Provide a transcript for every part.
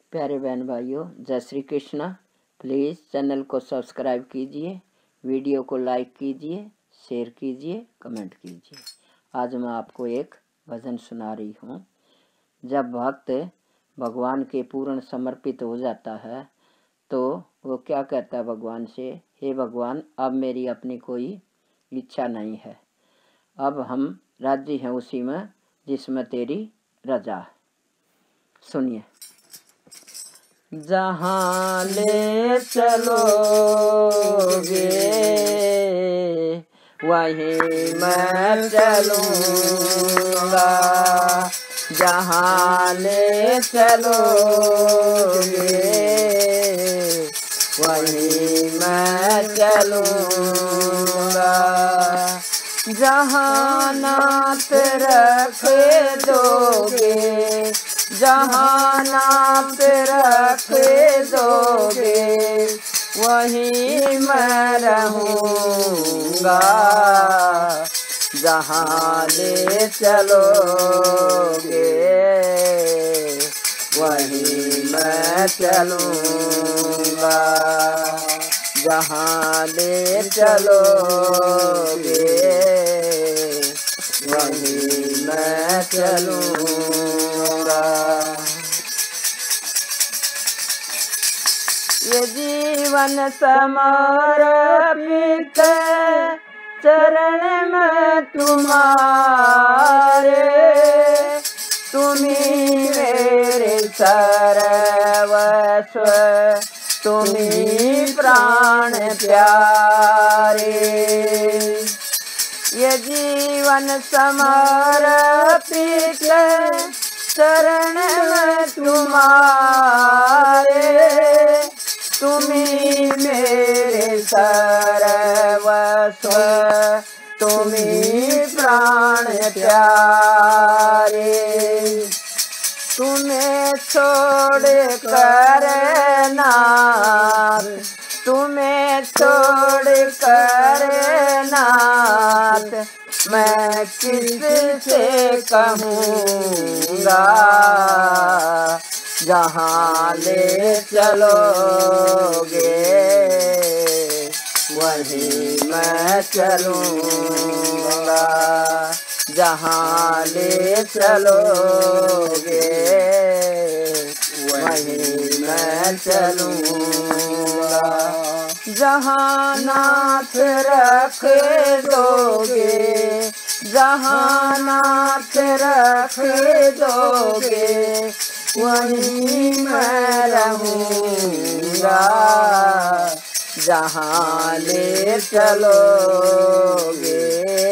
प्यारे बहन भाइयों, जय श्री कृष्णा। प्लीज़ चैनल को सब्सक्राइब कीजिए, वीडियो को लाइक कीजिए, शेयर कीजिए, कमेंट कीजिए। आज मैं आपको एक भजन सुना रही हूँ। जब भक्त भगवान के पूर्ण समर्पित हो जाता है तो वो क्या कहता है भगवान से, हे भगवान, अब मेरी अपनी कोई इच्छा नहीं है, अब हम राजी हैं उसी में जिसमें तेरी रजा है। सुनिए। जहाँ ले चलोगे वहीं मैं चलूँगा, जहाँ ले चलोगे वहीं मैं चलूँगा, जहाँ नाथ रख दोगे, जहाँ नाथ रख दोगे वहीं मैं रहूँगा, जहाँ ले चलोगे वहीं मैं चलूँगा, जहाँ ले चलोगे वहीं मैं चलूँगा। ये जीवन समर्पित चरण में तुम्हारे, तुम्ही मेरे सर्वस्व, तुम्ही प्राण प्यारे। ये जीवन समर्पित चरण में तुम्हारे, तुम्ही मेरे सर्वस्व, तुम्ही प्राण प्यारे। तुम्हें छोड़ कर नाथ, तुम्हें छोड़ कर नाथ मैं किससे कहूँगा, जहाँ ले चलोगे वहीं मैं चलूँगा, जहाँ ले चलोगे वहीं मैं चलूँगा, जहाँ नाथ रख दोगे, जहाँ नाथ रख दोगे वहीं मैं रहूँगा, जहाँ ले चलोगे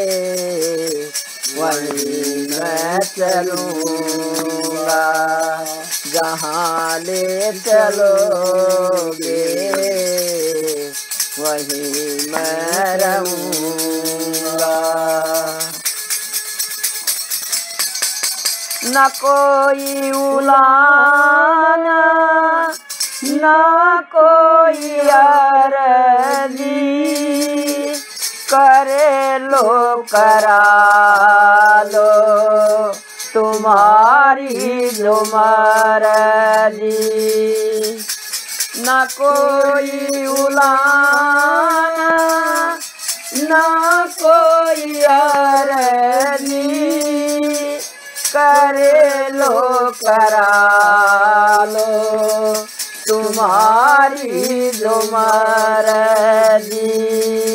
वहीं मैं चलूँगा, जहाँ ले चलोगे वहीं मैं रहूँगा। न कोई उलाना, न कोई अर्जी, करे लो करा लो तुम्हारी जो मर्जी। न कोई उलाना, न कोई अर्जी, करे लो करा लो तुम्हारी जो मर्जी।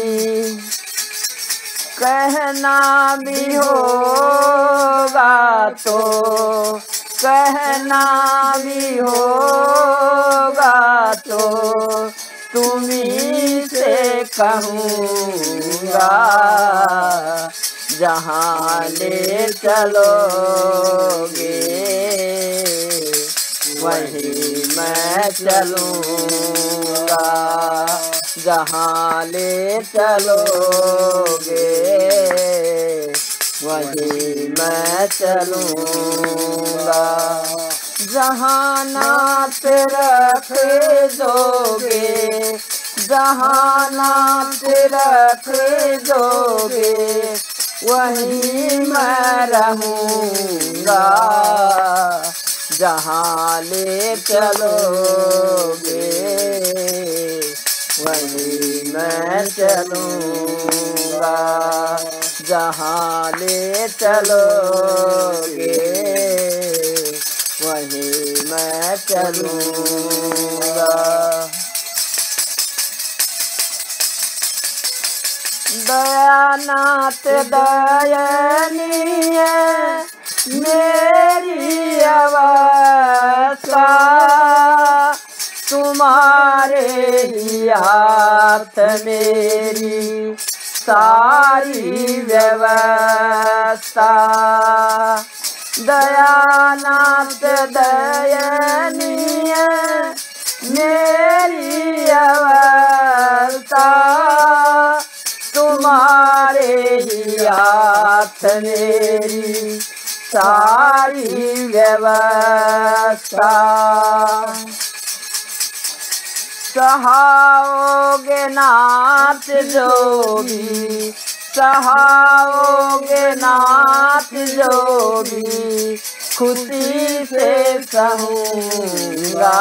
कहना भी होगा तो, कहना भी होगा तो तुम्हीं से कहूँगा, जहाँ ले चलोगे वहीं मैं चलूँगा, जहाँ ले चलोगे वहीं मैं चलूँगा, जहाँ नाथ रख दोगे, जहाँ नाथ रख दोगे वहीं मैं रहूँगा, जहाँ ले चलोगे वहीं मैं चलूँगा, जहाँ ले चलोगे वहीं मैं चलूँगा। दयानाथ दयनीय मेरी अवस्था, तुम्हारे ही हाथ मेरी सारी व्यवस्था। दयानाथ दयनीय मेरी अवस्था, तुम्हारे ही हाथ मेरी सारी व्यवस्था। सहाओगे नाथ जो भी, सहाओगे नाथ जो भी, खुशी से सहूँगा,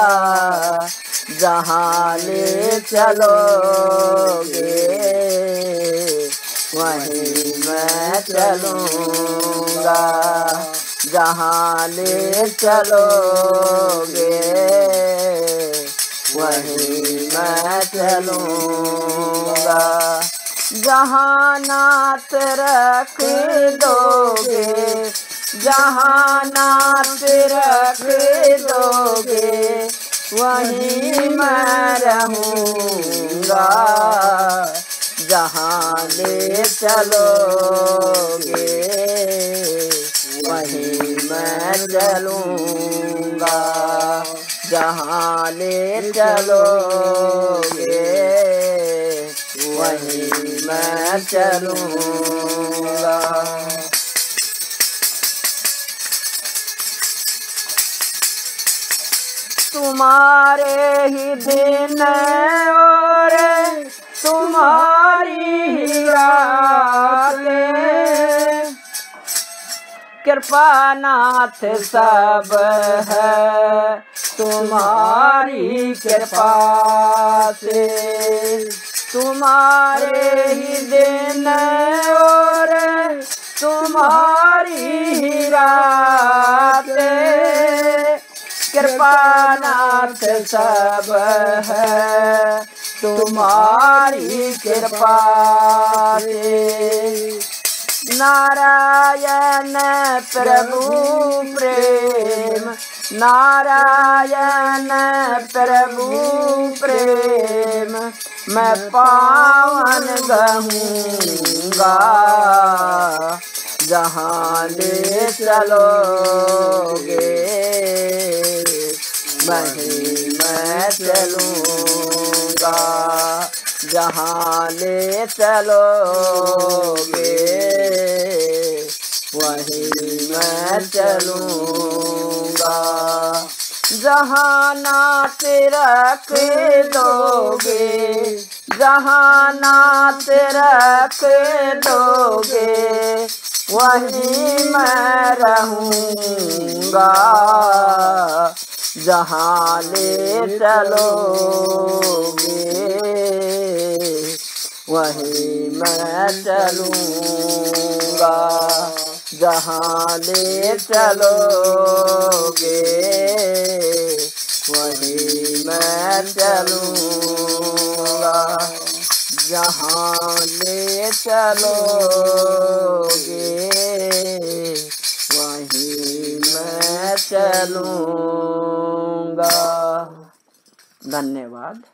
जहाँ ले चलोगे वहीं मैं चलूँगा, जहाँ ले चलोगे वहीं मैं चलूँगा। जहाँ नाथ रख दोगे, जहाँ नाथ रख दोगे वहीं मैं रहूँगा, जहाँ ले चलोगे वहीं मैं चलूँगा, जहाँ ले चलोगे वहीं मैं चलूँगा। तुम्हारे ही दिन और तुम्हारी ही रातें, कृपा नाथ सब है तुम्हारी कृपा से। तुम्हारे ही दिन और तुम्हारी ही रातें, कृपा नाथ सब है तुम्हारी कृपा से। नारायण प्रभु प्रेम, नारायण प्रभु प्रेम, मैं पावन कहूँगा, जहाँ ले चलोगे वहीं मैं चलूँगा, जहाँ ले चलोगे वहीं मैं चलूँगा। जहाँ नाथ रख दोगे, जहाँ नाथ रख दोगे वहीं मैं रहूँगा, जहाँ ले चलोगे वहीं मैं चलूँगा, जहाँ ले चलोगे वहीं मैं चलूँगा, जहाँ ले चलोगे वहीं मैं चलूँगा। धन्यवाद।